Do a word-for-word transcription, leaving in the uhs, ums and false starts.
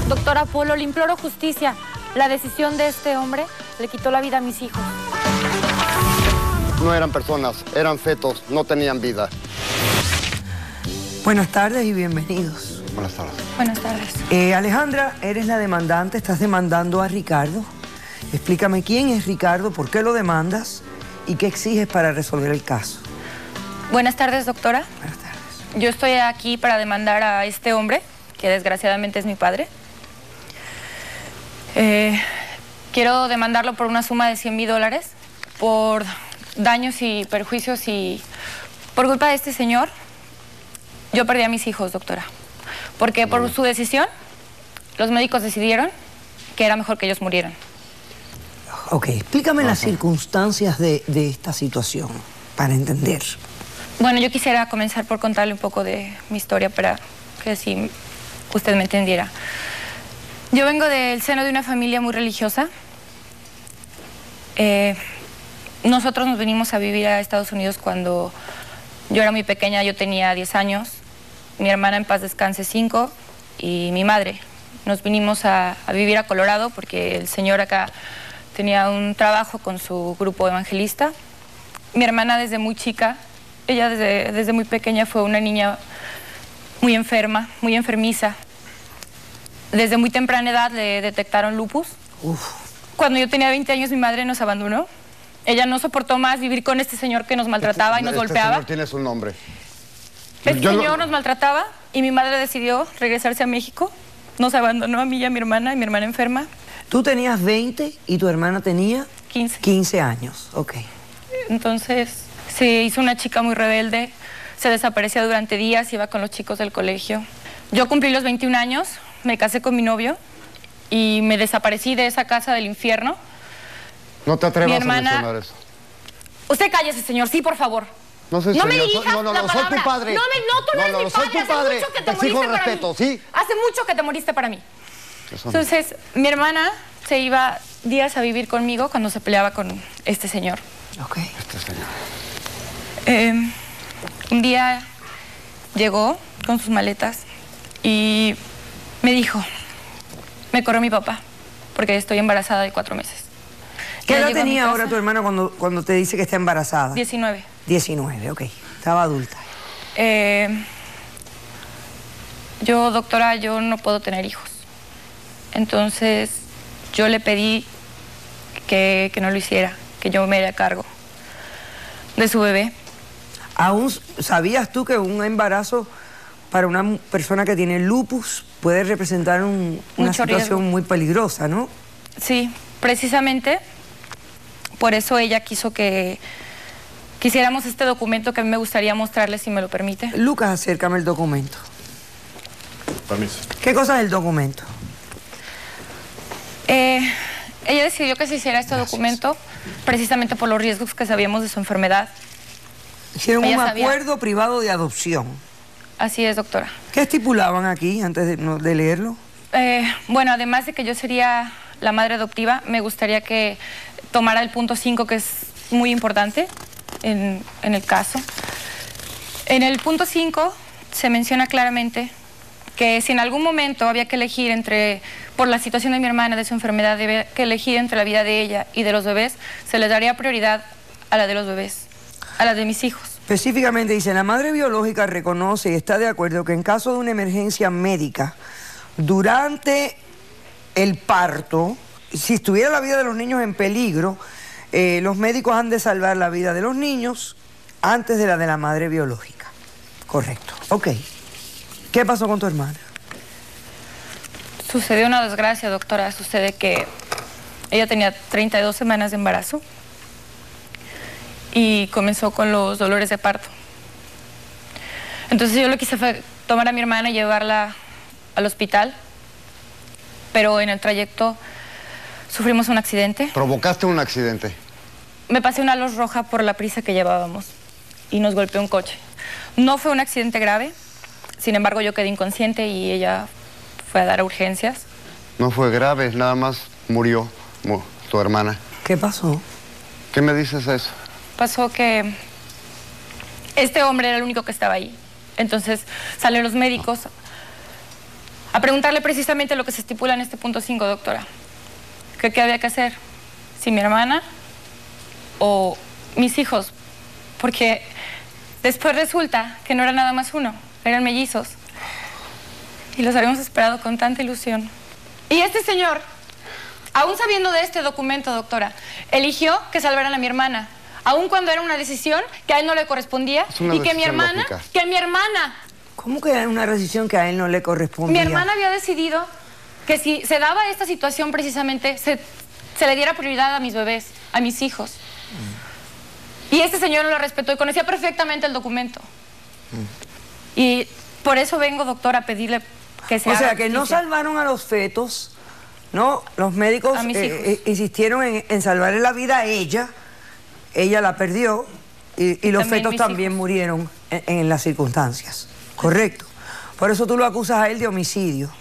Doctora Polo, le imploro justicia. La decisión de este hombre le quitó la vida a mis hijos. No eran personas, eran fetos, no tenían vida. Buenas tardes y bienvenidos. Buenas tardes. Buenas tardes. Eh, Alejandra, eres la demandante, estás demandando a Ricardo. Explícame quién es Ricardo, por qué lo demandas y qué exiges para resolver el caso. Buenas tardes, doctora. Buenas tardes. Yo estoy aquí para demandar a este hombre, que desgraciadamente es mi padre. Eh, quiero demandarlo por una suma de cien mil dólares por daños y perjuicios y por culpa de este señor yo perdí a mis hijos, doctora. Porque por su decisión los médicos decidieron que era mejor que ellos murieran. Ok, explícame Ajá. las circunstancias de, de esta situación para entender. Bueno, yo quisiera comenzar por contarle un poco de mi historia para que así usted me entendiera. Yo vengo del seno de una familia muy religiosa. Eh, nosotros nos venimos a vivir a Estados Unidos cuando yo era muy pequeña, yo tenía diez años. Mi hermana, en paz descanse, cinco, y mi madre. Nos vinimos a, a vivir a Colorado porque el señor acá tenía un trabajo con su grupo evangelista. Mi hermana desde muy chica, ella desde, desde muy pequeña fue una niña muy enferma, muy enfermiza. Desde muy temprana edad le detectaron lupus. Uf. Cuando yo tenía veinte años mi madre nos abandonó. Ella no soportó más vivir con este señor que nos maltrataba Este- y nos este golpeaba. señor tiene su nombre. Este Yo lo- señor nos maltrataba y mi madre decidió regresarse a México. Nos abandonó a mí y a mi hermana, y mi hermana enferma. Tú tenías veinte y tu hermana tenía quince. quince años, ok. Entonces se hizo una chica muy rebelde, se desaparecía durante días, iba con los chicos del colegio. Yo cumplí los veintiún años, me casé con mi novio y me desaparecí de esa casa del infierno. No te atrevas Mi hermana- a mencionar eso. Usted cállese, señor, sí, por favor. No soy No me señor, dirijas soy- no, no, la no, soy palabra. tu padre. No, me, no, tú no, No, eres no, mi soy padre. tu Hace padre. mucho que te Te exijo moriste para respeto, mí. ¿sí? Hace mucho que te moriste para mí. Eso no. Entonces, mi hermana se iba días a vivir conmigo cuando se peleaba con este señor. Ok. Este señor. Eh, un día llegó con sus maletas y me dijo, me corrió mi papá, porque estoy embarazada de cuatro meses. ¿Qué Ya edad llegó a mi tenía casa. ahora tu hermana cuando, cuando te dice que está embarazada? diecinueve. diecinueve, ok. Estaba adulta. Eh, yo, doctora, yo no puedo tener hijos. Entonces, yo le pedí que, que no lo hiciera, que yo me haría cargo de su bebé. ¿Aún sabías tú que un embarazo para una mu- persona que tiene lupus puede representar un- una Mucho situación riesgo. muy peligrosa, ¿no? Sí, precisamente por eso ella quiso que quisiéramos este documento que a mí me gustaría mostrarle, si me lo permite. Lucas, acércame el documento. Permiso. ¿Qué cosa es el documento? Eh, ella decidió que se hiciera este documento precisamente por los riesgos que sabíamos de su enfermedad. Hicieron Ella un sabía. acuerdo privado de adopción. Así es, doctora. ¿Qué estipulaban aquí antes de, no- de leerlo? Eh, bueno, además de que yo sería la madre adoptiva, me gustaría que tomara el punto cinco, que es muy importante en, en el caso. En el punto cinco se menciona claramente que si en algún momento había que elegir entre, por la situación de mi hermana, de su enfermedad, había que elegir entre la vida de ella y de los bebés, se les daría prioridad a la de los bebés, a la de mis hijos. Específicamente dice, la madre biológica reconoce y está de acuerdo que en caso de una emergencia médica, durante el parto, si estuviera la vida de los niños en peligro, eh, los médicos han de salvar la vida de los niños antes de la de la madre biológica. Correcto. Ok. ¿Qué pasó con tu hermana? Sucedió una desgracia, doctora. Sucede que ella tenía treinta y dos semanas de embarazo y comenzó con los dolores de parto. Entonces yo lo que hice fue tomar a mi hermana y llevarla al hospital, pero en el trayecto sufrimos un accidente. Provocaste un accidente. Me pasé una luz roja por la prisa que llevábamos y nos golpeó un coche. No fue un accidente grave, sin embargo yo quedé inconsciente y ella fue a dar a urgencias. No fue grave, nada más murió mu- tu hermana. ¿Qué pasó? ¿Qué me dices de eso? Pasó que este hombre era el único que estaba ahí. Entonces salen los médicos a a preguntarle precisamente lo que se estipula en este punto cinco, doctora. ¿Qué, qué había que hacer? ¿Si mi hermana o mis hijos? Porque después resulta que no era nada más uno, eran mellizos. Y los habíamos esperado con tanta ilusión. Y este señor, aún sabiendo de este documento, doctora, eligió que salvaran a mi hermana, aun cuando era una decisión que a él no le correspondía y que mi hermana, lógica. que mi hermana... ¿Cómo que era una decisión que a él no le correspondía? Mi hermana había decidido que si se daba esta situación precisamente, se, se le diera prioridad a mis bebés, a mis hijos. Mm. Y este señor no lo respetó y conocía perfectamente el documento. Mm. Y por eso vengo, doctora, a pedirle que se O haga sea, que justicia. no salvaron a los fetos, ¿no? Los médicos eh, eh, insistieron en, en salvarle la vida a ella, ella la perdió y, y los También fetos también hijos. murieron en, en las circunstancias, ¿correcto? Por eso tú lo acusas a él de homicidio.